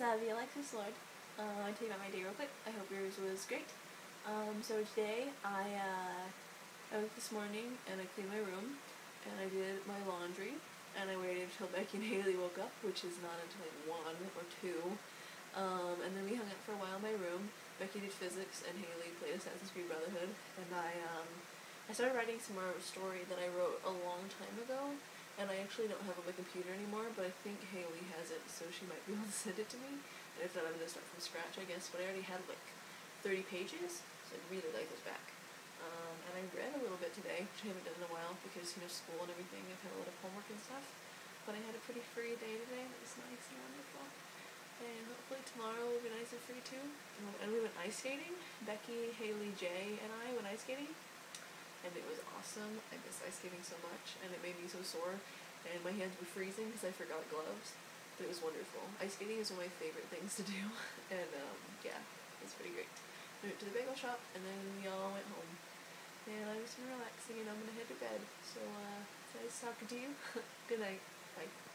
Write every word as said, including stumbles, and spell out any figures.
Savvy Alexis Lord. Uh, I tell you about my day real quick. I hope yours was great. Um, so today I, uh, I woke this morning and I cleaned my room and I did my laundry and I waited until Becky and Haley woke up, which is not until like one or two. Um, and then we hung out for a while in my room. Becky did physics and Haley played Assassin's Creed Brotherhood. And I, um, I started writing some more of a story that I wrote a long time ago. And I actually don't have it on my computer anymore, but I think Haley has it, so she might be able to send it to me. And if not, I'm going to start from scratch, I guess. But I already had like thirty pages, so I'd really like this back. Um, and I read a little bit today, which I haven't done in a while because, you know, school and everything, I've had a lot of homework and stuff. But I had a pretty free day today, and it was nice and wonderful. And hopefully tomorrow will be nice and free too. And we went ice skating. Becky, Haley, Jay, and I went ice skating. And it was awesome. I miss ice skating so much, and it made me so sore, and my hands were freezing because I forgot gloves, but it was wonderful. Ice skating is one of my favorite things to do, and um, yeah, it was pretty great. We went to the bagel shop, and then we all went home, and I was relaxing, and I'm going to head to bed, so uh, it's nice talking to you. Good night. Bye.